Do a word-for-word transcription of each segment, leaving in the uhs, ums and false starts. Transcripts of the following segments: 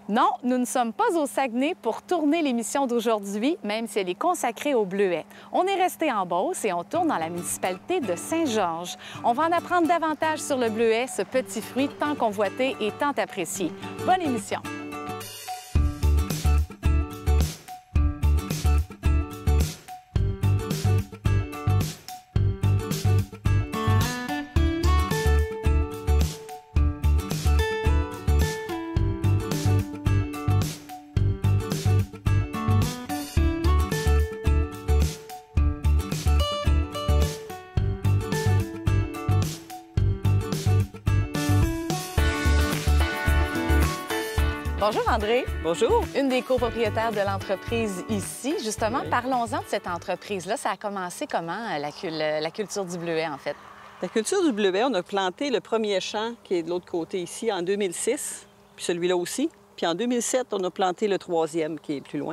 Non, nous ne sommes pas au Saguenay pour tourner l'émission d'aujourd'hui, même si elle est consacrée au bleuet. On est resté en Beauce et on tourne dans la municipalité de Saint-Georges. On va en apprendre davantage sur le bleuet, ce petit fruit tant convoité et tant apprécié. Bonne émission! Bonjour André. Bonjour. Une des copropriétaires de l'entreprise ici. Justement, oui. Parlons-en de cette entreprise-là. Ça a commencé comment, la, cul la culture du bleuet, en fait? La culture du bleuet, on a planté le premier champ qui est de l'autre côté ici en deux mille six, puis celui-là aussi. Puis en deux mille sept, on a planté le troisième qui est plus loin.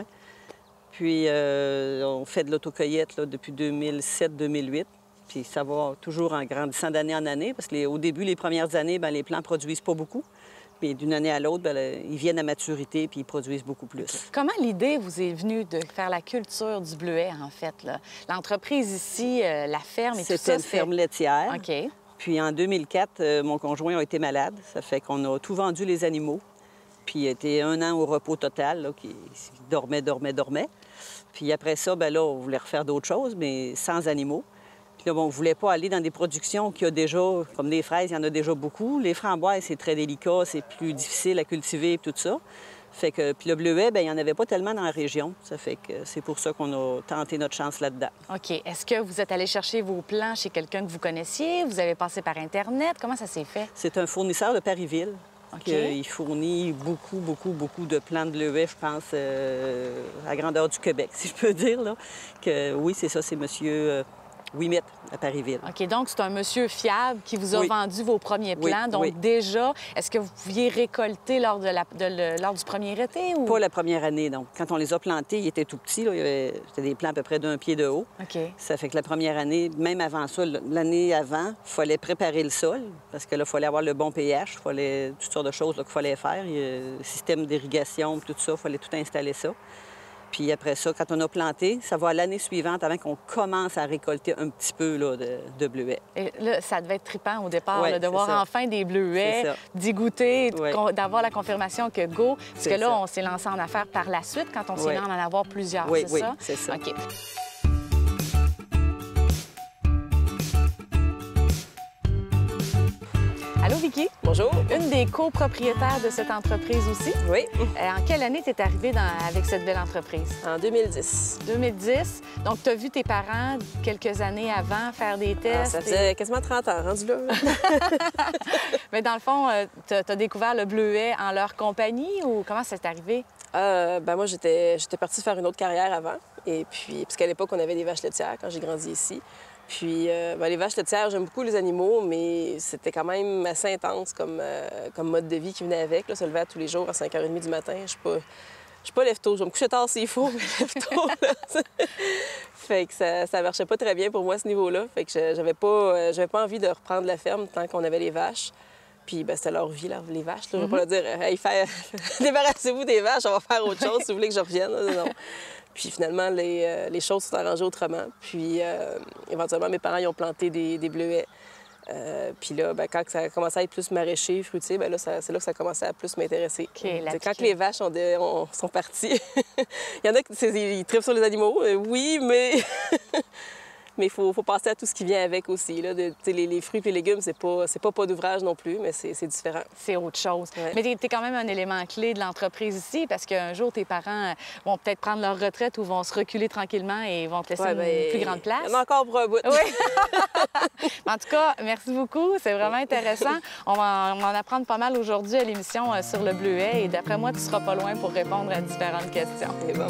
Puis euh, on fait de l'autocueillette depuis deux mille sept deux mille huit. Puis ça va toujours en grandissant d'année en année parce qu'au début, les premières années, bien, les plants ne produisent pas beaucoup. Puis d'une année à l'autre, bien, ils viennent à maturité puis ils produisent beaucoup plus. Comment l'idée vous est venue de faire la culture du bleuet, en fait? L'entreprise ici, euh, la ferme et tout ça? C'était une ferme laitière. OK. Puis en deux mille quatre, euh, mon conjoint a été malade. Ça fait qu'on a tout vendu les animaux. Puis il a été un an au repos total, là, qui dormait, dormait, dormait. Puis après ça, bien là, on voulait refaire d'autres choses, mais sans animaux. Puis là, bon, on ne voulait pas aller dans des productions qu'il y a déjà, comme des fraises, il y en a déjà beaucoup. Les framboises, c'est très délicat, c'est plus difficile à cultiver et tout ça. Fait que, puis le bleuet, bien, il n'y en avait pas tellement dans la région. Ça fait que c'est pour ça qu'on a tenté notre chance là-dedans. OK. Est-ce que vous êtes allé chercher vos plants chez quelqu'un que vous connaissiez? Vous avez passé par Internet? Comment ça s'est fait? C'est un fournisseur de Parisville. Okay. Il fournit beaucoup, beaucoup, beaucoup de plants de bleuet, je pense, euh, à la grandeur du Québec, si je peux dire. Là. Que, oui, c'est ça, c'est monsieur euh, Ouimet à Parisville. OK, donc c'est un monsieur fiable qui vous a oui. vendu vos premiers plants. Oui, donc oui. déjà, est-ce que vous pouviez récolter lors, de la, de le, lors du premier été? Ou... Pas la première année, donc. Quand on les a plantés, ils étaient tout petits. C'était des plants à peu près d'un pied de haut. OK. Ça fait que la première année, même avant ça, l'année avant, il fallait préparer le sol parce que là, il fallait avoir le bon pH, il fallait toutes sortes de choses qu'il fallait faire. Il y a le système d'irrigation, tout ça, il fallait tout installer ça. Puis après ça, quand on a planté, ça va l'année suivante avant qu'on commence à récolter un petit peu là, de, de bleuets. Et là, ça devait être trippant au départ, ouais, là, de voir ça. enfin des bleuets, d'y goûter, ouais. d'avoir la confirmation que go. Parce que là, ça. on s'est lancé en affaires par la suite quand on s'est ouais. mis à en avoir plusieurs, oui, c'est oui, ça? c'est ça. OK. Allô, Vicky? Bonjour. Une des copropriétaires de cette entreprise aussi. Oui. Euh, en quelle année tu es arrivée dans, avec cette belle entreprise? En deux mille dix. deux mille dix. Donc, tu as vu tes parents quelques années avant faire des tests? Ah, ça faisait et... quasiment trente ans, rendu là. Mais dans le fond, euh, tu as découvert le bleuet en leur compagnie ou comment c'est arrivé? Euh, ben moi, j'étais partie faire une autre carrière avant. Et puis, puisqu'à l'époque, on avait des vaches laitières quand j'ai grandi ici. Puis, euh, ben, les vaches laitières, j'aime beaucoup les animaux, mais c'était quand même assez intense comme, euh, comme mode de vie qui venait avec. Là, se lever tous les jours à cinq heures trente du matin. Je suis pas, je suis pas lève-tôt. Je vais me coucher tard s'il faut, mais lève-tôt. Fait que ça, ça marchait pas très bien pour moi à ce niveau-là. Fait que j'avais pas, j'avais pas envie de reprendre la ferme tant qu'on avait les vaches. Puis, ben, c'était leur vie, leur, les vaches. Là. Je vais mm-hmm. pas leur dire, hey, faire... débarrassez-vous des vaches, on va faire autre chose si vous voulez que je revienne. Là. Non. Puis finalement, les, euh, les choses sont arrangées autrement. Puis euh, éventuellement, mes parents ils ont planté des, des bleuets. Euh, puis là, ben, quand ça a commencé à être plus maraîcher, fruitier, ben là, c'est là que ça a commencé à plus m'intéresser. Okay, quand les vaches ont de, ont, sont parties, il y en a qui ils trippent sur les animaux, euh, oui, mais mais il faut, faut passer à tout ce qui vient avec aussi. Là. De, les, les fruits et les légumes, c'est pas, pas pas d'ouvrage non plus, mais c'est différent. C'est autre chose. Ouais. Mais tu es quand même un élément clé de l'entreprise ici, parce qu'un jour, tes parents vont peut-être prendre leur retraite ou vont se reculer tranquillement et vont te laisser ouais, une ben, plus grande place. Il y en a encore pour un bout. Oui. En tout cas, merci beaucoup. C'est vraiment intéressant. On va, en, on va en apprendre pas mal aujourd'hui à l'émission euh, sur le bleuet. Et d'après moi, tu seras pas loin pour répondre à différentes questions. C'est bon.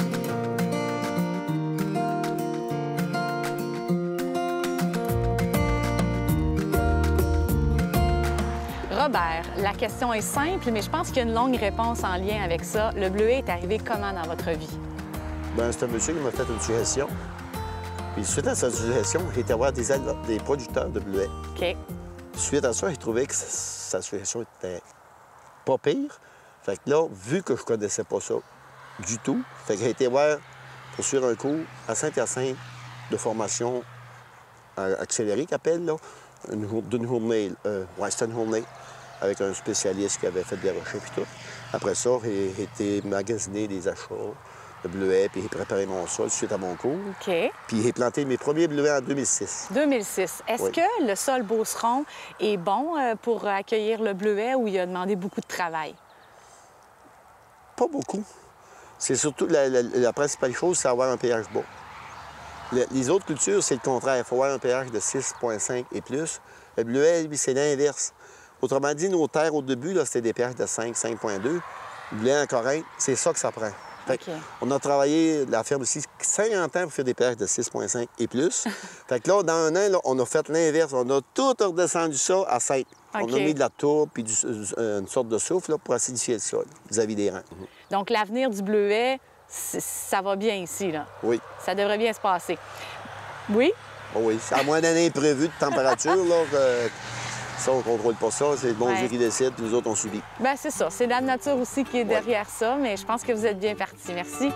Robert, la question est simple, mais je pense qu'il y a une longue réponse en lien avec ça. Le bleuet est arrivé comment dans votre vie? Bien, c'est un monsieur qui m'a fait une suggestion. Puis suite à sa suggestion, j'ai été voir des, des producteurs de bleuets. OK. Suite à ça, j'ai trouvé que sa suggestion était pas pire. Fait que là, vu que je connaissais pas ça du tout, fait que j'ai été voir pour suivre un cours à Saint-Hyacinthe de formation accélérée, qu'appelle, là, d'une journée. Euh, ouais, c'était une journée avec un spécialiste qui avait fait des recherches et tout. Après ça, j'ai été magasiner des achats de bleuets, puis j'ai préparé mon sol suite à mon cours. OK. Puis j'ai planté mes premiers bleuets en deux mille six. deux mille six. Est-ce Oui. que le sol Beauceron est bon euh, pour accueillir le bleuet ou il a demandé beaucoup de travail? Pas beaucoup. C'est surtout la, la- la principale chose, c'est avoir un pH bas. Le- les autres cultures, c'est le contraire. Il faut avoir un pH de six virgule cinq et plus. Le bleuet, lui, c'est l'inverse. Autrement dit, nos terres au début, là, c'était des pH de cinq, cinq virgule deux. Le bleuet en Corinthe, c'est ça que ça prend. Fait que OK. on a travaillé, la ferme ici, cinquante ans pour faire des pH de six virgule cinq et plus. Fait que là, dans un an, là, on a fait l'inverse. On a tout redescendu ça à cinq. On OK. a mis de la tourbe puis du- euh, une sorte de souffle là, pour acidifier le sol vis-à-vis des rangs. Donc, l'avenir du bleuet, c- ça va bien ici, là. Oui. Ça devrait bien se passer. Oui? Oh oui, c'est à moins d'un imprévu de température, là, que ça, on ne contrôle pas ça. C'est le bon Dieu Ouais. qui décide, puis nous autres, on subit. Bien, c'est ça. C'est la nature aussi qui est derrière ça, mais je pense que vous êtes bien partis. Merci.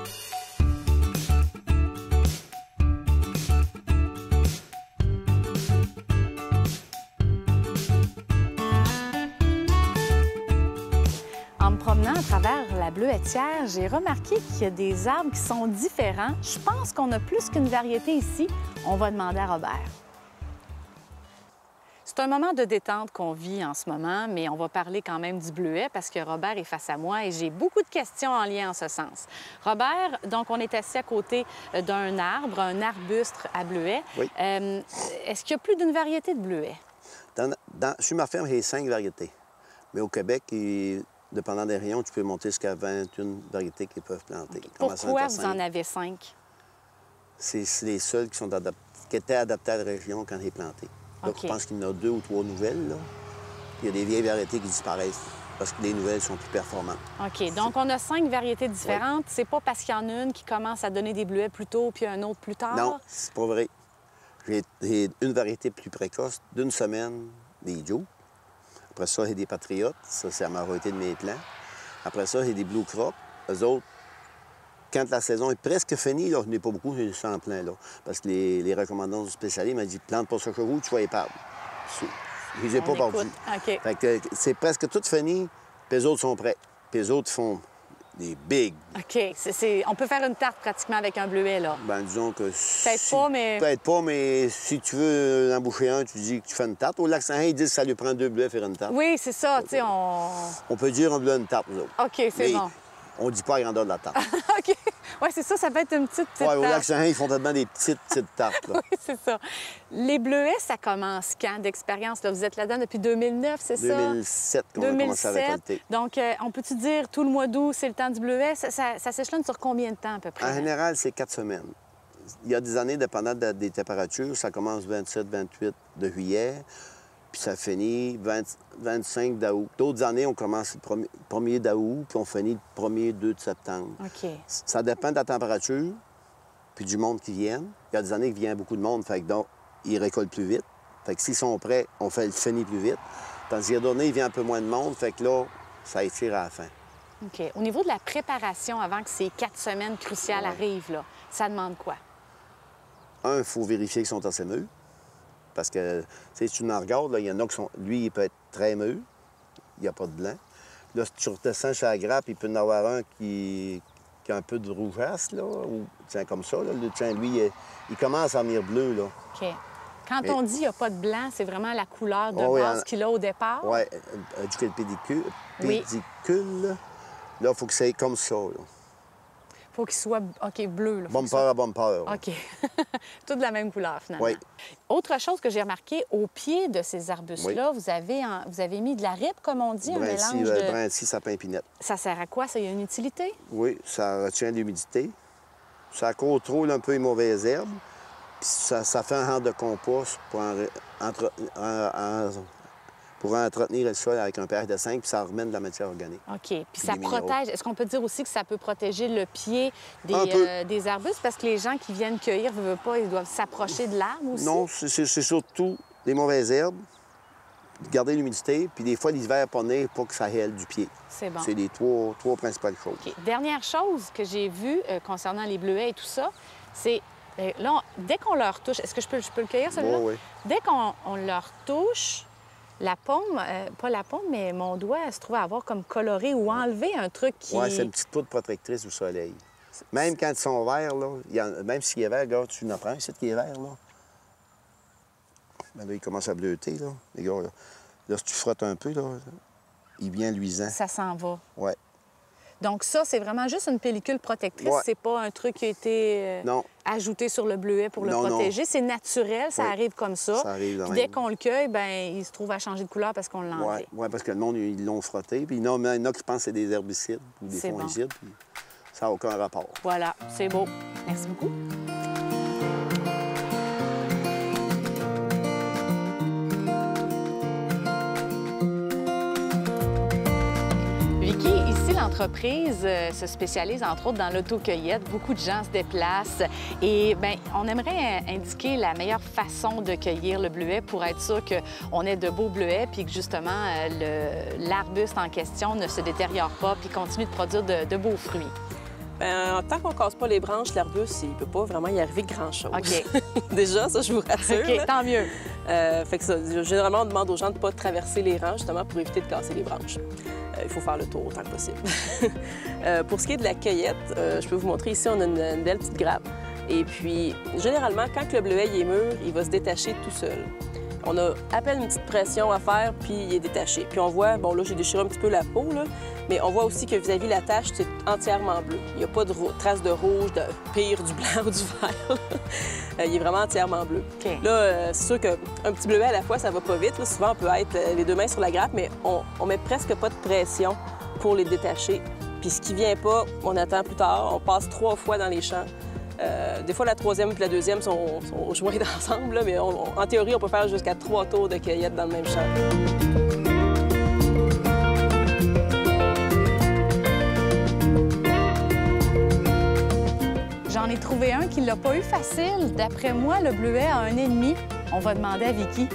En me promenant à travers la bleuetière, j'ai remarqué qu'il y a des arbres qui sont différents. Je pense qu'on a plus qu'une variété ici. On va demander à Robert. C'est un moment de détente qu'on vit en ce moment, mais on va parler quand même du bleuet parce que Robert est face à moi et j'ai beaucoup de questions en lien en ce sens. Robert, donc on est assis à côté d'un arbre, un arbuste à bleuet. Oui. Euh, Est-ce qu'il y a plus d'une variété de bleuets? Dans, dans- sur ma ferme, j'ai cinq variétés. Mais au Québec, il- dépendant des rayons, tu peux monter jusqu'à vingt et une variétés qu'ils peuvent planter. Comme à Pourquoi vous Saint-Hyacinthe. en avez cinq? C'est c'est les seuls qui, sont adap- qui étaient adaptés à la région quand j'ai planté. Donc, OK. je pense qu'il y en a deux ou trois nouvelles. Là. Puis il y a des vieilles variétés qui disparaissent parce que les nouvelles sont plus performantes. OK. Donc, on a cinq variétés différentes. C'est pas parce qu'il y en a une qui commence à donner des bleuets plus tôt puis un autre plus tard? Non, c'est pas vrai. J'ai j'ai une variété plus précoce d'une semaine, des Joe. Après ça, j'ai des Patriotes. Ça, c'est la majorité de mes plants. Après ça, j'ai des Blue Crop. Eux autres, quand la saison est presque finie, là, je n'ai pas beaucoup, je suis en plein, là. Parce que les, les recommandants du spécialiste m'ont dit « Plante pas ça chez vous, tu vas y perdre. » Je les ai On pas écoute. perdus. OK. Fait que c'est presque tout fini, puis les autres sont prêts. Puis les autres font des big. OK. C'est- c'est- On peut faire une tarte pratiquement avec un bleuet, là. Ben disons que... Peut-être pas, mais- Peut-être pas, mais si tu veux en emboucher un, tu dis que tu fais une tarte. Au lac Saint-Jean, ils disent que ça lui prend deux bleuets faire une tarte. Oui, c'est ça. Tu sais, on... On peut dire un bleu une tarte, nous autres. OK, c'est Mais bon. on dit pas la grandeur de la tarte. OK. Oui, c'est ça. Ça peut être une petite, petite Ouais, au lac tarte. Saint-Jean, ils font tellement des petites, petites tartes. Là. Oui, c'est ça. Les bleuets, ça commence quand d'expérience? Là? Vous êtes là-dedans depuis deux mille neuf, c'est ça? deux mille sept qu'on a commencé à récolter. Donc, euh, on peut-tu dire tout le mois d'août, c'est le temps du bleuet? Ça, ça, ça s'échelonne sur combien de temps à peu près? En général, c'est quatre semaines. Il y a des années, dépendant de- des températures, ça commence vingt-sept, vingt-huit de juillet, puis ça finit vingt, vingt-cinq d'août. D'autres années, on commence le premier, premier d'août, puis on finit le premier, deux de septembre. OK. Ça dépend de la température, puis du monde qui vient. Il y a des années qu'il vient beaucoup de monde, fait que donc, ils récoltent plus vite. Fait que s'ils sont prêts, on fait le fini plus vite. Tandis qu'il y a des années, il vient un peu moins de monde, fait que là, ça étire à la fin. OK. Au niveau de la préparation avant que ces quatre semaines cruciales Ouais. arrivent, là, ça demande quoi? Un, il faut vérifier qu'ils sont assez mûrs. Parce que, tu sais, si tu en regardes, là, il y en a qui sont... Lui, il peut être très mûr. Il n'y a pas de blanc. Là, si tu redescends sur la grappe, il peut y en avoir un qui, qui a un peu de rougeasse, là, ou tiens, comme ça. Là. Le tiens, lui, il, il commence à venir bleu, là. OK. Quand Et- on dit qu'il n'y a pas de blanc, c'est vraiment la couleur de Oh, oui, base en- qu'il a au départ? Oui, du pédicule. Oui. Pédicule. Là, il faut que ça aille comme ça, là. Faut qu'il soit OK, bleu. Là. Faut qu'il Bumper soit- à bumper. OK. Tout de la même couleur, finalement. Oui. Autre chose que j'ai remarqué, au pied de ces arbustes-là, vous, avez en- vous avez mis de la ripe, comme on dit, un Brincy, mélange euh, de... Brincy, sapin pinette. Ça sert à quoi? Ça y a une utilité? Oui, ça retient l'humidité. Ça contrôle un peu les mauvaises herbes. Puis ça, ça fait un genre de compost pour, en- entre- en- en- pour entretenir le sol avec un pH de cinq, puis ça ramène de la matière organique. OK. Puis ça des minéraux. protège. Est-ce qu'on peut dire aussi que ça peut protéger le pied des, Un peu. euh, des arbustes? Parce que les gens qui viennent cueillir, veulent pas, ils doivent s'approcher de l'arbre aussi? Non, c'est c'est- c'est surtout les mauvaises herbes, garder l'humidité, puis des fois, l'hiver, pas venir pour que ça hèle du pied. C'est bon. C'est les trois, trois principales choses. OK. Dernière chose que j'ai vue euh, concernant les bleuets et tout ça, c'est euh, là, on- dès qu'on leur touche, est-ce que je peux, je peux le cueillir, celui-là? Oui, oui. Dès qu'on on leur touche, la paume, euh, pas la paume, mais mon doigt se trouve à avoir comme coloré ou enlevé un truc qui... Oui, c'est une petite poudre protectrice au soleil. Même quand ils sont verts, là, il y en- même s'il est vert, regarde, tu en prends un, c'est qui est vert, là. Ben là, il commence à bleuter, là. Les gars, là. Là, si tu frottes un peu, là, il devient luisant. Ça s'en va. Oui. Donc ça, c'est vraiment juste une pellicule protectrice. Ouais. C'est pas un truc qui a été euh, Non. ajouté sur le bleuet pour le Non, non. protéger. C'est naturel, ça Oui. arrive comme ça. Ça arrive de Puis même. dès qu'on le cueille, ben il se trouve à changer de couleur parce qu'on l'a enlevé. Oui, ouais, parce que le monde, ils l'ont frotté. Puis il y en a il y en a qui pensent que c'est des herbicides ou des C'est bon. fongicides. Puis ça n'a aucun rapport. Voilà, c'est beau. Merci beaucoup. Vicky, ici, l'entreprise euh, se spécialise entre autres dans l'autocueillette. Beaucoup de gens se déplacent et bien, on aimerait euh, indiquer la meilleure façon de cueillir le bleuet pour être sûr qu'on ait de beaux bleuets puis que justement euh, le- l'arbuste en question ne se détériore pas puis continue de produire de, de beaux fruits. Bien, tant qu'on ne casse pas les branches, l'arbuste, il ne peut pas vraiment y arriver grand-chose. OK. Déjà, ça, je vous rassure. OK, là. tant mieux. Euh, fait que ça, généralement, on demande aux gens de ne pas traverser les rangs, justement, pour éviter de casser les branches. Euh, il faut faire le tour autant que possible. Euh, pour ce qui est de la cueillette, euh, je peux vous montrer ici, on a une, une belle petite grappe. Et puis, généralement, quand le bleuet il est mûr, il va se détacher tout seul. On a à peine une petite pression à faire, puis il est détaché. Puis on voit, bon là, j'ai déchiré un petit peu la peau, là, mais on voit aussi que vis-à-vis la tache, c'est entièrement bleu. Il n'y a pas de traces de rouge, de pire, du blanc ou du vert. là. Euh, il est vraiment entièrement bleu. OK. Là, euh, c'est sûr qu'un petit bleuet à la fois, ça va pas vite. Là. Souvent, on peut être euh, les deux mains sur la grappe, mais on, on met presque pas de pression pour les détacher. Puis ce qui vient pas, on attend plus tard. On passe trois fois dans les champs. Euh, des fois, la troisième et la deuxième sont, sont jointes ensemble, là, mais on- on- en théorie, on peut faire jusqu'à trois tours de cueillette dans le même champ. J'en ai trouvé un qui l'a pas eu facile. D'après moi, le bleuet a un ennemi. On va demander à Vicky.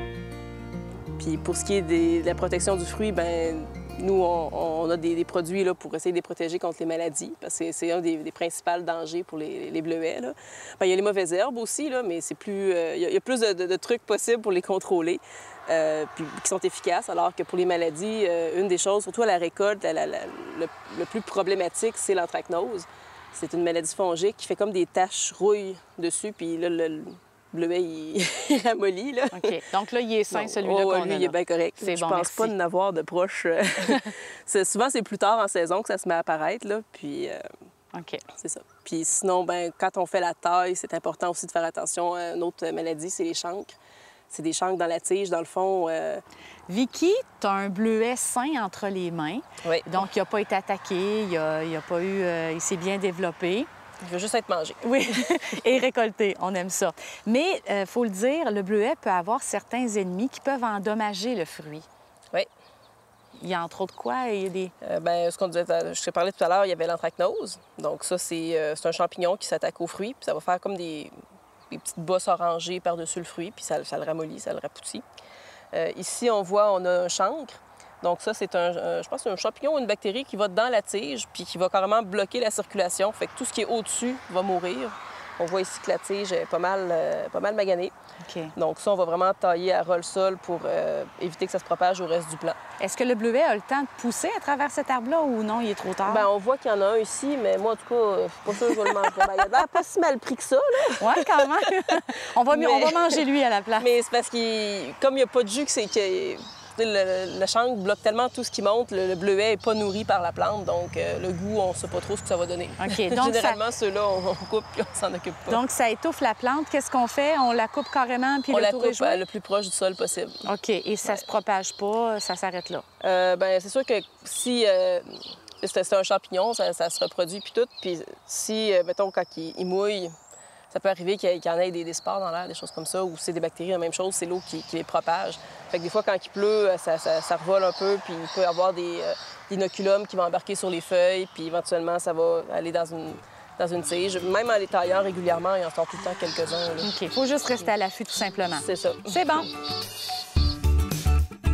Puis pour ce qui est des- de la protection du fruit, ben nous, on, on a des, des produits là, pour essayer de les protéger contre les maladies, parce que c'est un des, des principaux dangers pour les, les bleuets. Là. Ben, il y a les mauvaises herbes aussi, là, mais c'est plus, euh, il y a- il y a plus de, de- de trucs possibles pour les contrôler, euh, puis qui sont efficaces, alors que pour les maladies, euh, une des choses, surtout à la récolte, la- la- la- le, le plus problématique, c'est l'anthracnose. C'est une maladie fongique qui fait comme des taches rouilles dessus, puis là, le, le bleuet, il, il ramollit. Là. OK. Donc là, il est sain, Non. celui-là Oh, qu'on lui, a il est là. bien correct. C'est Je bon, pense merci. pas d'en avoir de proches. euh. C'est- souvent, c'est plus tard en saison que ça se met à apparaître, là, puis euh, OK. c'est ça. Puis sinon, ben, quand on fait la taille, c'est important aussi de faire attention à une autre maladie, c'est les chancres. C'est des chancres dans la tige, dans le fond. euh, Vicky, tu as un bleuet sain entre les mains. Oui. Donc, il n'a pas été attaqué, il a, il a pas eu... euh, il s'est bien développé. Il veut juste être mangé. Oui, et récolté, on aime ça. Mais, il faut le dire, le bleuet peut avoir certains ennemis qui peuvent endommager le fruit. Oui. Il y a entre autres quoi? Il y a des... Euh, ben, ce qu'on disait, je t'ai parlé tout à l'heure, il y avait l'anthracnose. Donc ça, c'est euh, c'est un champignon qui s'attaque au fruit, puis ça va faire comme des, des petites bosses orangées par-dessus le fruit, puis ça, ça le ramollit, ça le rapetit. Euh, ici, on voit, on a un chancre. Donc ça, c'est un, un- je pense, que c'est un champignon ou une bactérie qui va dans la tige, puis qui va carrément bloquer la circulation. Fait que tout ce qui est au-dessus va mourir. On voit ici que la tige est pas mal, euh, pas mal maganée. OK. Donc ça, on va vraiment tailler à ras le sol pour euh, éviter que ça se propage au reste du plant. Est-ce que le bleuet a le temps de pousser à travers cet arbre-là ou non, il est trop tard? Ben, on voit qu'il y en a un ici, mais moi, en tout cas, euh, je suis pas sûre que je vais le manger. Ben, il a l'air pas si mal pris que ça, là. Oui, quand même. on, va, Mais- on va manger lui à la place. Mais c'est parce qu'il, comme il n'y a pas de jus, que c'est que le, le chancre bloque tellement tout ce qui monte, le, le bleuet n'est pas nourri par la plante, donc euh, le goût, on ne sait pas trop ce que ça va donner. OK, donc Généralement, ceux-là, on, on coupe puis on s'en occupe pas. Donc, ça étouffe la plante. Qu'est-ce qu'on fait? On la coupe carrément, puis on le la tour coupe est joué? euh, le plus proche du sol possible. OK, et ça Ouais. se propage pas, ça s'arrête là. Euh, ben, c'est sûr que si euh, c'est c'est un champignon, ça, ça se reproduit puis tout, puis si, euh, mettons, quand il, il mouille, ça peut arriver qu'il y, qu'il y en ait des, des spores dans l'air, des choses comme ça, ou c'est des bactéries, la même chose, c'est l'eau qui, qui les propage. Fait que des fois, quand il pleut, ça, ça, ça revole un peu, puis il peut y avoir des, euh, des inoculums qui vont embarquer sur les feuilles, puis éventuellement, ça va aller dans une, dans une tige. Même en les taillant régulièrement, il en sort tout le temps quelques-uns. là. OK, il faut juste rester à l'affût, tout simplement. C'est ça. C'est bon.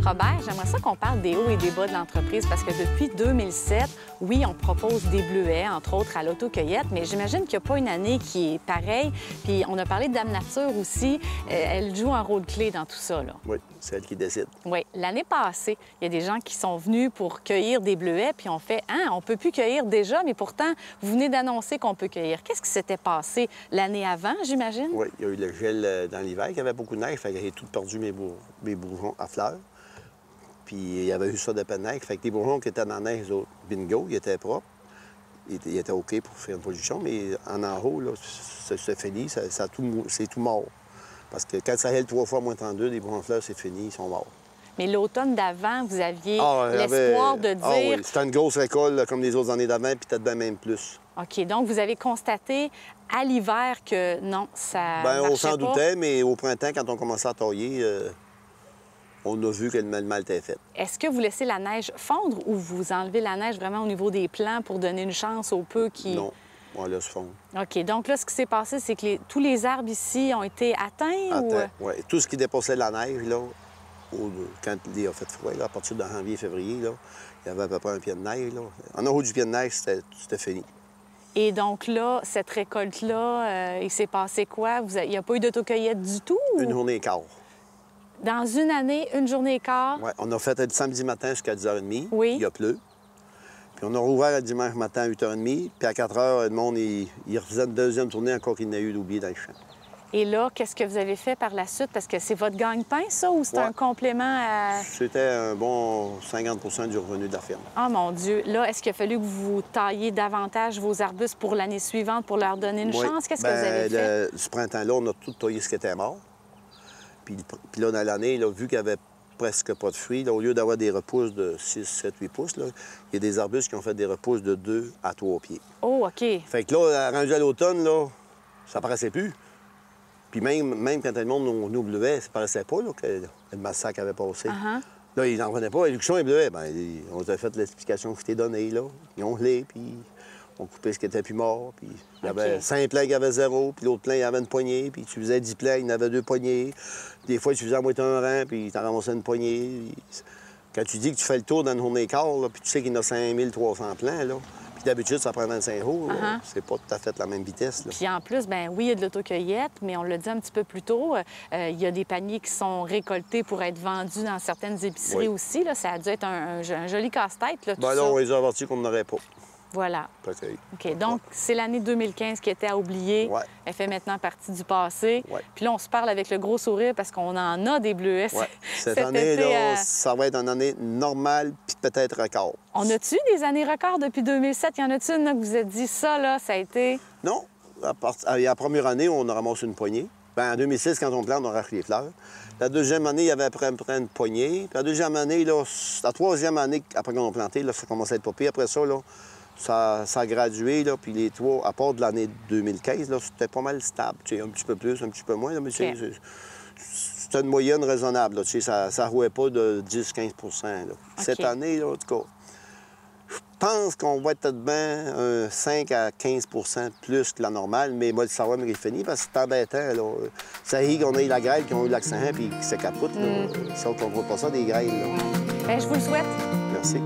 Robert, j'aimerais ça qu'on parle des hauts et des bas de l'entreprise parce que depuis deux mille sept, oui, on propose des bleuets, entre autres, à l'autocueillette, mais j'imagine qu'il n'y a pas une année qui est pareille. Puis on a parlé de Dame Nature aussi. Euh, elle joue un rôle clé dans tout ça, là. Oui, c'est elle qui décide. Oui. L'année passée, il y a des gens qui sont venus pour cueillir des bleuets, puis on fait « Hein, on peut plus cueillir déjà, mais pourtant, vous venez d'annoncer qu'on peut cueillir. » Qu'est-ce qui s'était passé l'année avant, j'imagine? Oui, il y a eu le gel euh, dans l'hiver, il y avait beaucoup de neige, fait que j'ai tout perdu mes, bour... mes bourgeons à fleurs. Puis il y avait eu ça de peine neige, fait que les bourgeons qui étaient dans la neige, les autres, bingo, ils étaient propres. Ils étaient, ils étaient OK pour faire une pollution, mais en en haut, là, c'est fini, ça, ça tout, c'est tout mort. Parce que quand ça gèle trois fois moins trente-deux, les bourgeons de fleurs, c'est fini, ils sont morts. Mais l'automne d'avant, vous aviez ah, l'espoir avait... de dire... Ah oui, c'était une grosse récolte, là, comme les autres années d'avant, puis peut-être bien même plus. OK, donc vous avez constaté à l'hiver que non, ça Bien, on s'en pas. doutait, mais au printemps, quand on commençait à tailler, euh, on a vu que le mal était fait. Est-ce que vous laissez la neige fondre ou vous enlevez la neige vraiment au niveau des plants pour donner une chance aux peu qui... Non, on laisse fondre. OK, donc là, ce qui s'est passé, c'est que les... tous les arbres ici ont été atteints? Attends, ou... oui. Tout ce qui dépassait la neige, là, au... quand il a fait froid, là, à partir de janvier, février, là, il y avait à peu près un pied de neige. Là. En haut du pied de neige, c'était fini. Et donc là, cette récolte-là, euh, il s'est passé quoi? Vous a... Il n'y a pas eu d'autocueillette du tout? Ou... Une journée et quart. Dans une année, une journée et quart? Oui, on a fait le samedi matin jusqu'à dix heures trente. Oui. Il a plu. Puis on a rouvert le dimanche matin à huit heures trente. Puis à quatre heures, le monde, il, il refaisait une deuxième tournée encore qu'il n'a eu d'oublier dans le champ. Et là, qu'est-ce que vous avez fait par la suite? Parce que c'est votre gagne-pain, ça, ou c'est ouais. un complément à... C'était un bon cinquante pour cent du revenu de la ferme. Oh mon Dieu! Là, est-ce qu'il a fallu que vous tailliez davantage vos arbustes pour l'année suivante pour leur donner une oui. chance? Qu'est-ce Bien, que vous avez fait? Le, ce printemps-là, on a tout taillé ce qui était mort. Puis, puis là, dans l'année, vu qu'il n'y avait presque pas de fruits, là, au lieu d'avoir des repousses de six, sept, huit pouces, là, il y a des arbustes qui ont fait des repousses de deux à trois pieds. Oh, OK. Fait que là, rendu à l'automne, là, ça paraissait plus. Puis même, même quand tout le monde nous bleuait, ça paraissait pas là, que le massacre avait passé. Uh-huh. Là, ils n'en prenaient pas. L'éducation est bleuée. Bien, on a fait l'explication qui t'est donnée, là. Ils ont gelé, puis on coupait ce qui était plus mort. Puis il y avait OK. cinq plants qui avaient zéro, puis l'autre plant, il y avait une poignée. Puis tu faisais dix plants, il y en avait deux poignées. Des fois, tu faisais à moitié un rang, puis tu en ramassais une poignée. Puis... Quand tu dis que tu fais le tour dans une journée et quart, là, puis tu sais qu'il y en a cinq mille trois cents plants, là, puis d'habitude, ça prend vingt-cinq jours, Uh-huh. c'est pas tout à fait la même vitesse. Là. Puis en plus, ben oui, il y a de l'autocueillette, mais on l'a dit un petit peu plus tôt, euh, il y a des paniers qui sont récoltés pour être vendus dans certaines épiceries Oui. aussi. Là. Ça a dû être un, un, un joli casse-tête, là, tout Ben ça. là, on les a avertis qu'on n'aurait pas. Voilà. Okay. OK. Donc, c'est l'année deux mille quinze qui était à oublier. Ouais. Elle fait maintenant partie du passé. Ouais. Puis là, on se parle avec le gros sourire parce qu'on en a des bleuets. Ouais. Cette cet année, été, là, euh, ça va être une année normale, puis peut-être record. On a-tu des années records depuis deux mille sept? Y en a-tu une là, que vous êtes dit ça, là, ça a été... Non. À part... à la première année, on a ramassé une poignée. Ben, en deux mille six, quand on plante, on arrache les fleurs. La deuxième année, il y avait après une poignée. Puis la deuxième année, là, la troisième année, après qu'on a planté, là, ça commençait à être pas pire. Après ça, là, ça, ça a gradué, là, puis les trois, à part de l'année deux mille quinze, là, c'était pas mal stable. Tu sais, un petit peu plus, un petit peu moins, là, mais Okay. c'est, c'était une moyenne raisonnable. Là, tu sais, ça ne rouait pas de dix à quinze pour cent. Là. Cette année, là, en tout cas, je pense qu'on va être peut-être bien un cinq à quinze pour cent plus que la normale, mais moi, le savoir me fini parce que c'est embêtant. Là. Ça y est qu'on a eu la grêle, qui ont eu l'accent, puis qui se capotent. Mm. Ça, on ne comprend pas ça, des grêles. Là. Bien, je vous le souhaite. Merci.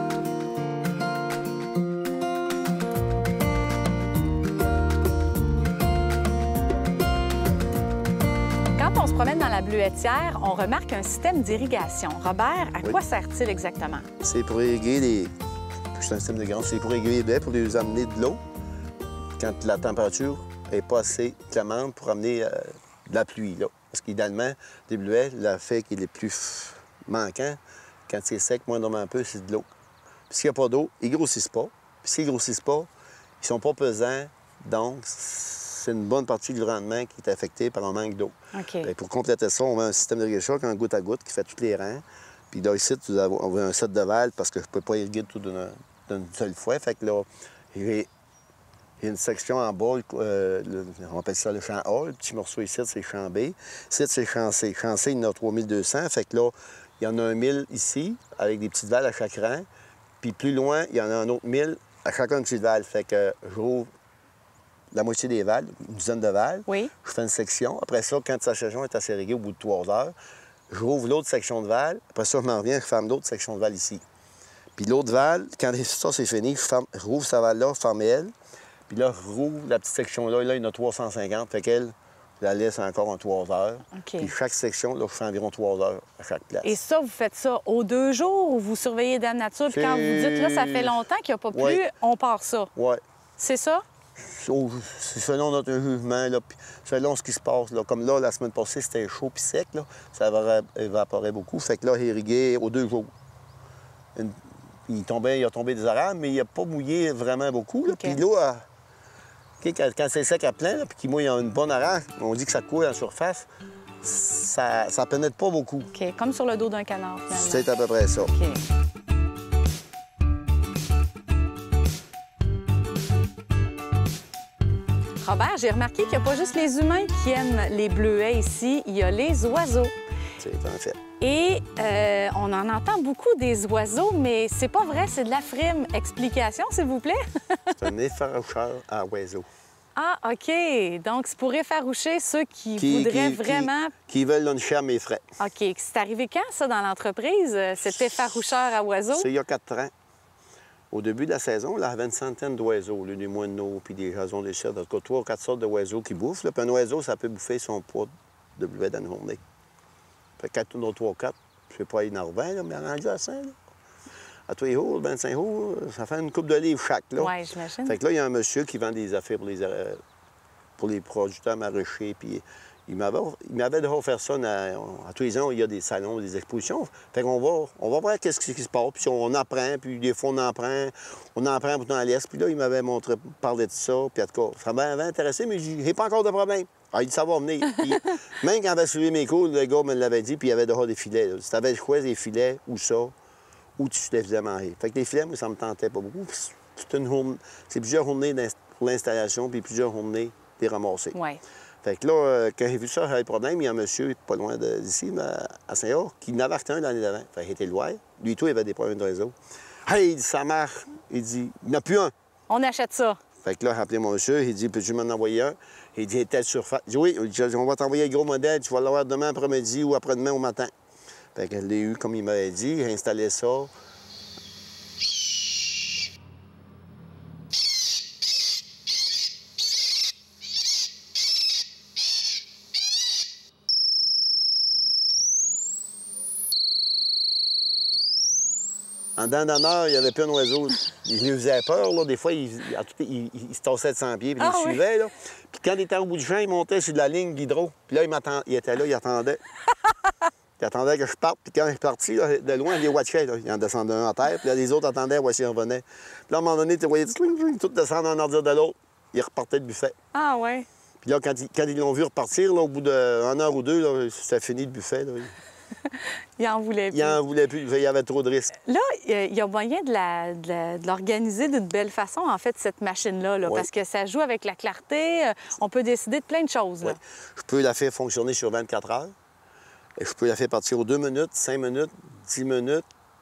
Quand on se promène dans la bleuetière, on remarque un système d'irrigation. Robert, à Oui. quoi sert-il exactement? C'est pour irriguer les... C'est un système de grande. C'est pour irriguer les blés, pour les amener de l'eau quand la température n'est pas assez clémente pour amener euh, de la pluie. Là. Parce qu'idéalement, des bleuets, le fait qu'il est plus manquant, quand c'est sec, moindrement un peu, c'est de l'eau. Puis s'il n'y a pas d'eau, ils ne grossissent pas. Puis s'ils ne grossissent pas, ils ne sont pas pesants. Donc, c'est une bonne partie du rendement qui est affectée par un manque d'eau. OK. Et pour compléter ça, on met un système d'irrigation en goutte à goutte qui fait tous les rangs. Puis là, ici, on veut un set de valves parce que je ne peux pas irriguer tout d'une, d'une seule fois. Fait que là, il y a une section en bas, euh, le, on appelle ça le champ A. Le petit morceau ici, c'est champ B. Ici, c'est champ C. Champ C, il y en a trois mille deux cents. Fait que là, il y en a un mille ici, avec des petites valves à chaque rang. Puis plus loin, il y en a un autre mille à chacun de ces valves. Fait que j'ouvre la moitié des valves, une dizaine de valves. Oui. Je fais une section. Après ça, quand sa saison est assez réglée, au bout de trois heures, je rouvre l'autre section de val. Après ça, je m'en reviens, je ferme l'autre section de val ici. Puis l'autre val, quand ça, c'est fini, je, ferme, je rouvre sa val-là, je ferme elle. Puis là, je rouvre la petite section-là. Là, il y en a trois cent cinquante. Fait qu'elle, je la laisse encore en trois heures. OK. Puis chaque section, là, je fais environ trois heures à chaque place. Et ça, vous faites ça aux deux jours ou vous surveillez Dame Nature? Puis quand vous dites, là, ça fait longtemps qu'il n'y a pas plu, Oui. on part ça. Oui. C'est ça? C'est selon notre jugement, là, puis selon ce qui se passe. Là. Comme là, la semaine passée, c'était chaud puis sec, là. Ça évaporait beaucoup. Fait que là, irrigué aux deux jours. Une... Il, tombait, il a tombé des arables, mais il n'a pas mouillé vraiment beaucoup. Là. Okay. Puis là, okay, quand, quand c'est sec à plein, là, puis qu'il mouille une bonne arable, on dit que ça coule en surface, ça ne pénètre pas beaucoup. OK. Comme sur le dos d'un canard, finalement. C'est à peu près ça. OK. Robert, j'ai remarqué qu'il n'y a pas juste les humains qui aiment les bleuets ici, il y a les oiseaux. C'est un fait. Et euh, on en entend beaucoup des oiseaux, mais c'est pas vrai, c'est de la frime. Explication, s'il vous plaît? C'est un effaroucheur à oiseaux. Ah, OK. Donc, c'est pour effaroucher ceux qui, Qui, voudraient qui, vraiment... Qui, qui veulent une ferme et frais. OK. C'est arrivé quand, ça, dans l'entreprise, euh, cet effaroucheur à oiseaux? C'est il y a quatre ans. Au début de la saison, là, il y avait une centaine d'oiseaux, là, des moineaux, puis des jasons des cerfs. En tout cas, trois ou quatre sortes d'oiseaux qui bouffent. Là. Puis un oiseau, ça peut bouffer son poids de bleuet dans une journée. Fait que quand on a trois ou quatre, je ne sais pas énervant, là, mais rendu à cinq, là. À tous les jours, vingt-cinq jours, ça fait une coupe de livres chaque. Oui, j'imagine. Fait que là, il y a un monsieur qui vend des affaires pour les, euh, pour les producteurs maraîchers, puis il m'avait, il m'avait déjà offert ça. À, à tous les ans, il y a des salons, des expositions. Fait qu'on va, on va voir qu'est-ce qui se passe, puis on apprend, puis des fois, on en prend, on en prend pour dans l'Est. Puis là, il m'avait montré, parlé de ça, puis en tout cas, ça m'avait intéressé, mais j'ai pas encore de problème. Ah, il dit, ça va venir. Puis, même quand j'avais suivi mes cours, le gars me l'avait dit, puis il y avait déjà des filets. Là. Si tu avais choisi des filets ou ça, ou tu te faisais manger. Fait que les filets, moi, ça me tentait pas beaucoup. C'est une journée, c'est plusieurs journées pour l'installation, puis plusieurs journées des ramasser. Oui. Fait que là, quand j'ai vu ça, j'avais le problème, il y a un monsieur pas loin d'ici, à Saint-Or, qui n'avait acheté un l'année d'avant. Fait qu'il était loin. Lui, tout, il avait des problèmes de réseau. Hey, il dit, ça marche. Il dit, il n'y en a plus un. On achète ça. Fait que là, j'ai appelé mon monsieur, il dit, peux-tu m'en envoyer un? Il dit, telle surface. Il dit, oui, il dit, on va t'envoyer le gros modèle, tu vas l'avoir demain après-midi ou après-demain au matin. Fait que je l'ai eu comme il m'avait dit, j'ai installé ça. En dedans d'une heure, il n'y avait plus un oiseau. Il lui faisait peur, là. Des fois, il, il, il, il se tassait de cent pieds, puis ah, il oui. suivait, là. Puis quand il était au bout du champ, il montait sur de la ligne d'hydro. Puis là, il, il était là, il attendait. Il attendait que je parte. Puis quand il est parti, là, de loin, il les watchait, là. Il en descendait un en terre. Puis là, les autres attendaient, voici, ils revenaient. Puis là, à un moment donné, tu voyais tout descendre un ordre de l'autre. Il repartait du buffet. Ah, ouais. Puis là, quand, il, quand ils l'ont vu repartir, là, au bout d'une heure ou deux, là, c'était fini le buffet, là. Il en voulait plus. Il en voulait plus. Il y avait trop de risques. Là, il y a moyen de, la, de, la, de l'organiser d'une belle façon, en fait, cette machine-là, là, oui. parce que ça joue avec la clarté. On peut décider de plein de choses. Là. Oui. Je peux la faire fonctionner sur vingt-quatre heures. Et je peux la faire partir aux deux minutes, cinq minutes, dix minutes,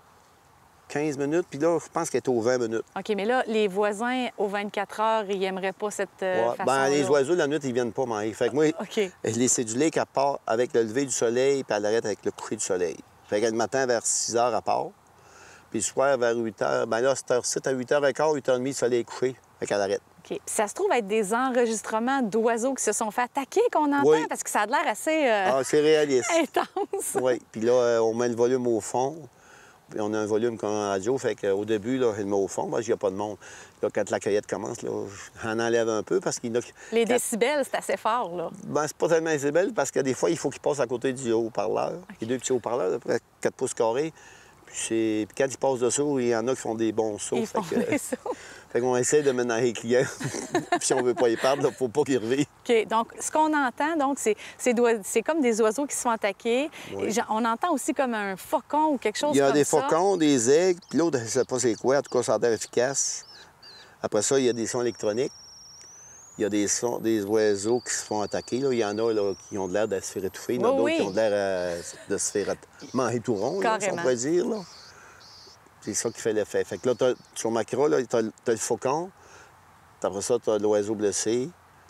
quinze minutes. Puis là, je pense qu'elle est aux vingt minutes. OK, mais là, les voisins, aux vingt-quatre heures, ils n'aimeraient pas cette euh, ouais. façon-là. Ben, les oiseaux, la nuit, ils viennent pas manger. Fait que moi, OK. je les cédulés qu'elle part avec le lever du soleil, puis elle arrête avec le coucher du soleil. Fait que le matin, vers six heures, elle part. Puis le soir, vers huit heures, ben là, cette heure-ci, à huit heures quinze, huit heures trente, le soleil est couché. Fait qu'elle arrête. OK. Puis ça se trouve être des enregistrements d'oiseaux qui se sont fait attaquer qu'on entend, oui. parce que ça a l'air assez euh... ah, c'est réaliste. intense. Oui. Puis là, on met le volume au fond. Puis on a un volume comme en radio, fait qu'au début, là, je le mets au fond, parce qu'il n'y a pas de monde. Là, quand la cueillette commence, là, j'en enlève un peu parce qu'il y en a... Les quand... décibels, c'est assez fort, là. Ben, c'est pas tellement décibels parce que des fois, il faut qu'il passe à côté du haut-parleur. Okay. Les deux petits haut-parleurs, à peu près quatre pouces carrés. Puis, puis quand ils passent dessous, il y en a qui font des bons sauts. Ils fait font que... des sauts. Fait qu'on essaie de mettre dans les clients. Puis si on veut pas y perdre, il ne faut pas qu'ils reviennent. OK. Donc, ce qu'on entend, donc, c'est, c'est, c'est comme des oiseaux qui se font attaquer. Oui. On entend aussi comme un faucon ou quelque chose comme ça. Il y a des faucons, des aigles, puis l'autre, je ne sais pas c'est quoi. En tout cas, ça a l'air efficace. Après ça, il y a des sons électroniques. Il y a des sons, des oiseaux qui se font attaquer. Là. Il y en a là, qui ont l'air de se faire étouffer. Il y en a oui, d'autres oui. qui ont l'air euh, de se faire manger tout rond, là, si on pourrait dire. Là. C'est ça qui fait l'effet. Fait que là, sur ma croix, tu as le faucon. Après ça, tu as l'oiseau blessé,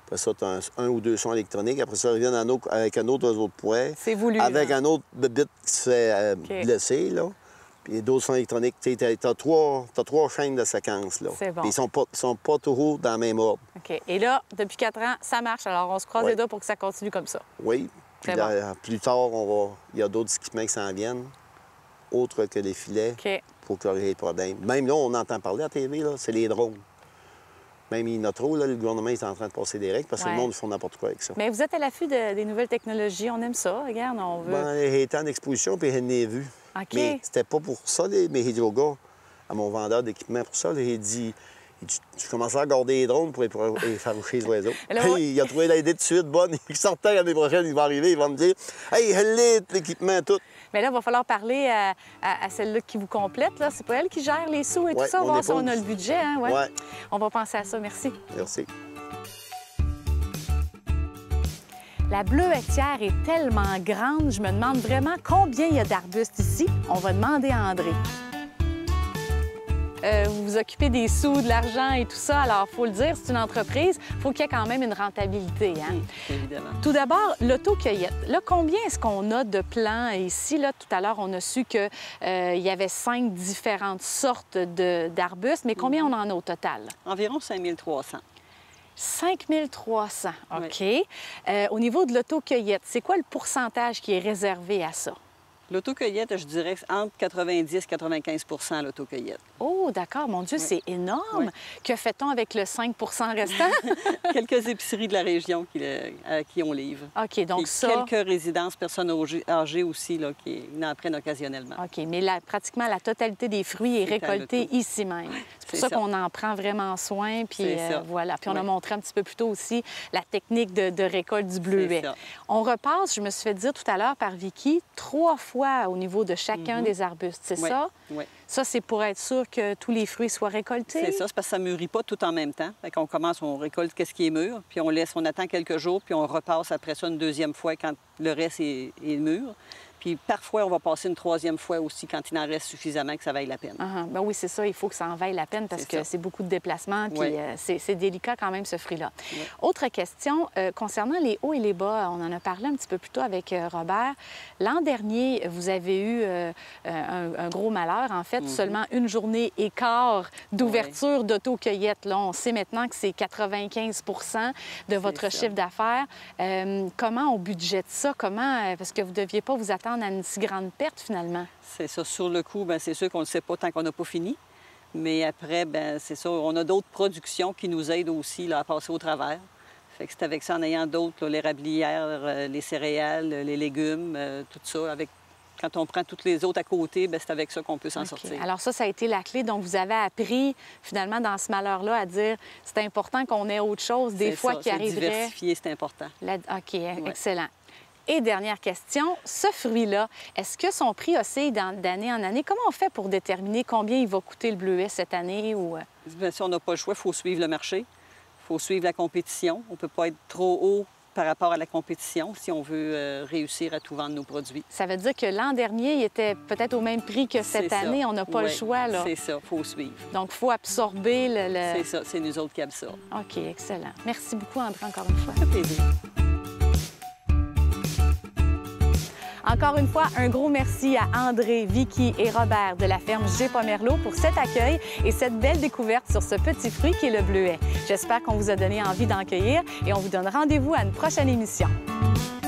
Après ça, tu as un, un ou deux sons électroniques. Après ça, ils reviennent un autre- avec un autre oiseau de poêle. C'est voulu. Avec là. un autre bébite qui se fait euh, OK. blesser, là. Puis d'autres sons électroniques. Tu as, t'as trois, t'as trois chaînes de séquence, là. C'est bon. Puis ils sont pas, sont pas toujours dans le même ordre. OK. Et là, depuis quatre ans, ça marche. Alors, on se croise Ouais. les doigts pour que ça continue comme ça. Oui. Puis C'est là, plus tard, on va... il y a d'autres équipements qui s'en viennent, autres que les filets, OK. pour corriger les problèmes. Même là, on entend parler à la T V, là, c'est les drones. Même Inotro, là, le gouvernement est en train de passer des règles parce que Ouais. le monde font n'importe quoi avec ça. Mais vous êtes à l'affût de- des nouvelles technologies. On aime ça. Regarde, on veut... Ben, il était en exposition, puis il en a vu. OK. Mais c'était pas pour ça, là, mais il dit au gars, à mon vendeur d'équipement pour ça, là, il dit, il dit, tu commences à garder les drones pour effaroucher les oiseaux. Là, Hey, moi- il a trouvé l'idée de suite bonne. Il sortait l'année prochaine, il va arriver, il va me dire, hey, elle est l'équipement, tout. Mais là, il va falloir parler à, à- à celle-là qui vous complète. Là. C'est pas elle qui gère les sous et Ouais, tout ça. mon Voir si on épouse. a le budget. Hein? Ouais. Ouais. On va penser à ça. Merci. Merci. La bleuetière est tellement grande, je me demande vraiment combien il y a d'arbustes ici. On va demander à André. Euh, vous vous occupez des sous, de l'argent et tout ça. Alors, il faut le dire, c'est une entreprise. Il faut qu'il y ait quand même une rentabilité. Hein? Évidemment. Tout d'abord, l'autocueillette. Là, combien est-ce qu'on a de plants ici? Là, tout à l'heure, on a su qu'il euh, y avait cinq différentes sortes de- d'arbustes, mais combien on en a au total? Environ cinq mille trois cents. cinq mille trois cents, OK. Euh, au niveau de l'autocueillette, c'est quoi le pourcentage qui est réservé à ça? L'autocueillette, je dirais entre quatre-vingt-dix et quatre-vingt-quinze l'autocueillette. Oh, d'accord. Mon Dieu, c'est énorme. Oui. Que fait-on avec le cinq restant? Quelques épiceries de la région qui, le- à qui on livre. OK, donc Puis ça... quelques résidences personnes âgées- âgées aussi là, qui en prennent occasionnellement. OK, mais la- pratiquement la totalité des fruits est C'est à récoltée l'auto. ici même. C'est pour C'est ça, ça. qu'on en prend vraiment soin. Puis C'est euh, ça. voilà. Puis on a Oui. montré un petit peu plus tôt aussi la technique de, de récolte du bleuet. ça. On repasse, je me suis fait dire tout à l'heure par Vicky, trois fois au niveau de chacun Mhm. des arbustes. C'est Oui. ça? Oui. Ça, c'est pour être sûr que tous les fruits soient récoltés? C'est ça, c'est parce que ça ne mûrit pas tout en même temps. Fait qu'on commence, on récolte qu'est-ce qui est mûr, puis on laisse, on attend quelques jours, puis on repasse après ça une deuxième fois quand le reste est, est mûr. Puis parfois, on va passer une troisième fois aussi quand il en reste suffisamment que ça vaille la peine. Ah, ben oui, c'est ça. Il faut que ça en vaille la peine parce C'est que ça. c'est beaucoup de déplacements. Puis Oui. euh, c'est c'est délicat quand même, ce fruit-là. Oui. Autre question, euh, concernant les hauts et les bas, on en a parlé un petit peu plus tôt avec euh, Robert. L'an dernier, vous avez eu euh, un, un gros malheur. En fait, Mhm. seulement une journée et quart d'ouverture d'autocueillette. Là, on sait maintenant que c'est quatre-vingt-quinze de votre ça. chiffre d'affaires. Euh, comment on budgète ça? Comment? euh, Parce que vous ne deviez pas vous attendre à une si grande perte, finalement. C'est ça. Sur le coup, bien, c'est sûr qu'on ne le sait pas tant qu'on n'a pas fini. Mais après, bien, c'est ça. On a d'autres productions qui nous aident aussi là, à passer au travers. Fait que c'est avec ça, en ayant d'autres, là, l'érablière, euh, les céréales, les légumes, euh, tout ça. Avec... Quand on prend toutes les autres à côté, bien, c'est avec ça qu'on peut s'en OK. sortir. Alors ça, ça a été la clé. Donc, vous avez appris, finalement, dans ce malheur-là, à dire c'est important qu'on ait autre chose, des C'est fois ça, qui c'est arriverait... diversifier, c'est important. La- OK, excellent. Et dernière question, ce fruit-là, est-ce que son prix oscille dans- d'année en année? Comment on fait pour déterminer combien il va coûter le bleuet cette année? Ou... Bien, si on n'a pas le choix, il faut suivre le marché. Il faut suivre la compétition. On ne peut pas être trop haut par rapport à la compétition si on veut euh, réussir à tout vendre nos produits. Ça veut dire que l'an dernier, il était peut-être au même prix que cette C'est ça. année. On n'a pas le Ouais, choix, là. C'est ça, il faut suivre. Donc, il faut absorber le... le- C'est ça, c'est nous autres qui absorbent. OK, excellent. Merci beaucoup, André, encore une fois. Ça fait plaisir. Encore une fois, un gros merci à André, Vicky et Robert de la ferme G. Pomerleau pour cet accueil et cette belle découverte sur ce petit fruit qui est le bleuet. J'espère qu'on vous a donné envie d'en cueillir et on vous donne rendez-vous à une prochaine émission.